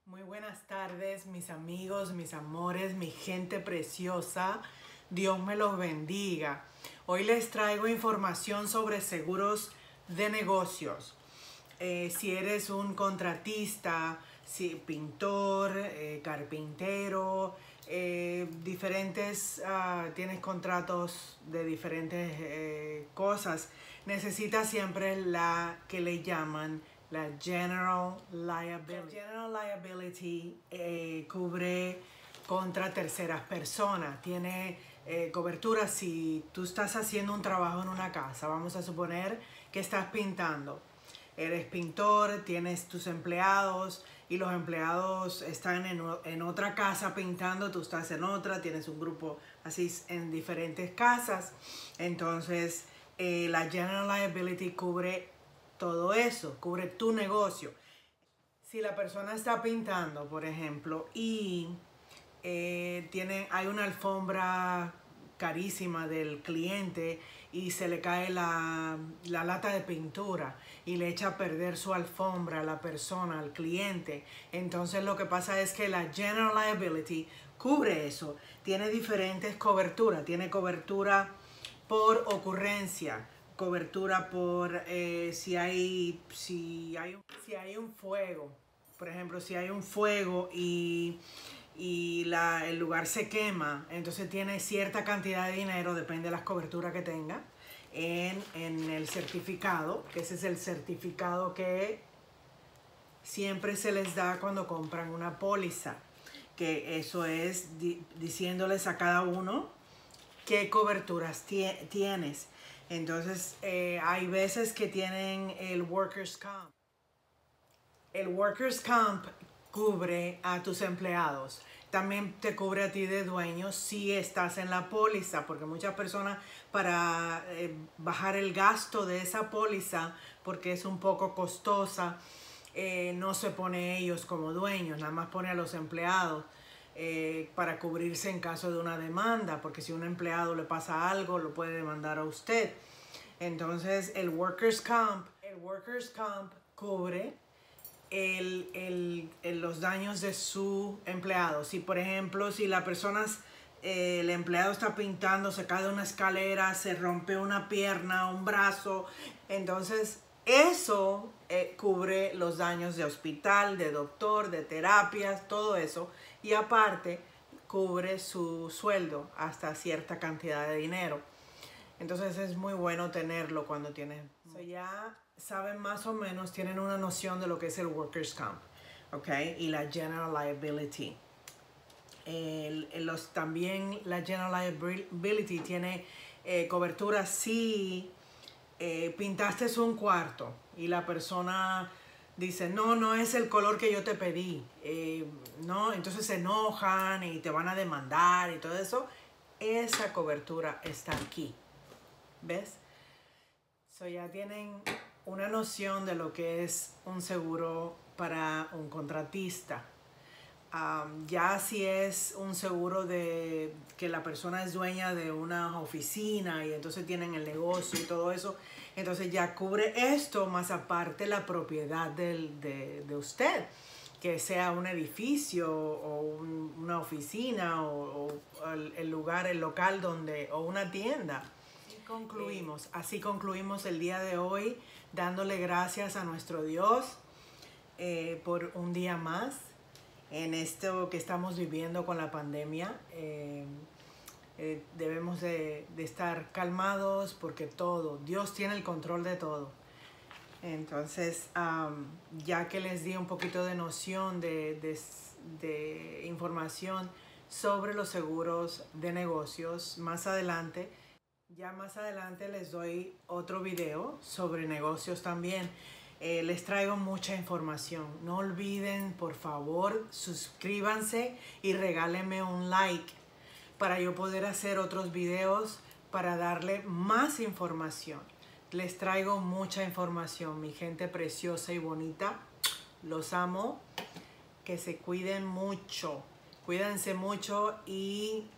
Muy buenas tardes, mis amigos, mis amores, mi gente preciosa. Dios me los bendiga. Hoy les traigo información sobre seguros de negocios. Si eres un contratista, pintor, carpintero, tienes contratos de diferentes cosas, necesitas siempre la que le llaman la General Liability. La General Liability cubre contra terceras personas. Tiene cobertura si tú estás haciendo un trabajo en una casa. Vamos a suponer que estás pintando. Eres pintor, tienes tus empleados y los empleados están en otra casa pintando, tú estás en otra, tienes un grupo así en diferentes casas. Entonces, la General Liability cubre todo eso, cubre tu negocio. Si la persona está pintando, por ejemplo, y hay una alfombra carísima del cliente y se le cae la lata de pintura y le echa a perder su alfombra a la persona, al cliente, entonces lo que pasa es que la General Liability cubre eso. Tiene diferentes coberturas. Tiene cobertura por ocurrencia, cobertura por si hay un fuego. Por ejemplo, si hay un fuego y el lugar se quema, entonces tiene cierta cantidad de dinero, depende de las coberturas que tenga, en el certificado, que ese es el certificado que siempre se les da cuando compran una póliza, que eso es diciéndoles a cada uno qué coberturas tienes. Entonces hay veces que tienen el Workers' Comp. El Workers' Comp cubre a tus empleados. También te cubre a ti de dueño si estás en la póliza, porque muchas personas para bajar el gasto de esa póliza, porque es un poco costosa, no se pone ellos como dueños, nada más pone a los empleados para cubrirse en caso de una demanda, porque si a un empleado le pasa algo, lo puede demandar a usted. Entonces el Workers' Comp cubre los daños de su empleado. Si por ejemplo, si la persona, el empleado está pintando, se cae de una escalera, se rompe una pierna, un brazo, entonces eso cubre los daños de hospital, de doctor, de terapias, todo eso, y aparte cubre su sueldo hasta cierta cantidad de dinero. Entonces es muy bueno tenerlo cuando tienen. Ya saben más o menos, tienen una noción de lo que es el Workers' Comp, ¿ok? Y la General Liability. También la General Liability tiene cobertura si pintaste un cuarto y la persona dice, no es el color que yo te pedí, no, entonces se enojan y te van a demandar y todo eso. Esa cobertura está aquí. ¿Ves? Ya tienen una noción de lo que es un seguro para un contratista. Ya si es un seguro de que la persona es dueña de una oficina y entonces tienen el negocio y todo eso, entonces ya cubre esto, más aparte la propiedad de usted, que sea un edificio o una oficina o el lugar, el local o una tienda. Así concluimos el día de hoy, dándole gracias a nuestro Dios por un día más en esto que estamos viviendo con la pandemia. Debemos de estar calmados porque Dios tiene el control de todo. Entonces, ya que les di un poquito de noción de información sobre los seguros de negocios, más adelante les doy otro video sobre negocios también. Les traigo mucha información. No olviden, por favor, suscríbanse y regálenme un like para yo poder hacer otros videos para darle más información. Les traigo mucha información, mi gente preciosa y bonita. Los amo. Que se cuiden mucho. Cuídense mucho y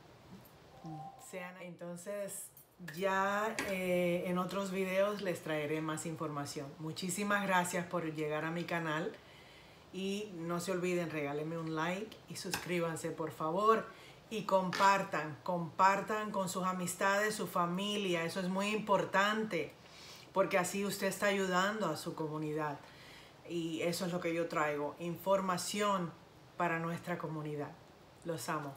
entonces ya en otros videos les traeré más información. Muchísimas gracias por llegar a mi canal Y no se olviden, regálenme un like y suscríbanse, por favor. Y compartan con sus amistades, su familia. Eso es muy importante, porque así usted está ayudando a su comunidad. Y eso es lo que yo traigo, información para nuestra comunidad. Los amo.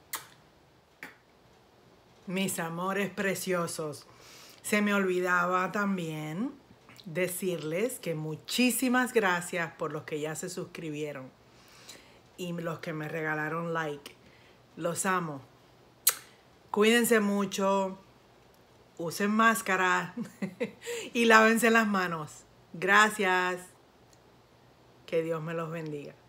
Mis amores preciosos, se me olvidaba también decirles que muchísimas gracias por los que ya se suscribieron y los que me regalaron like. Los amo. Cuídense mucho, usen máscara y lávense las manos. Gracias. Que Dios me los bendiga.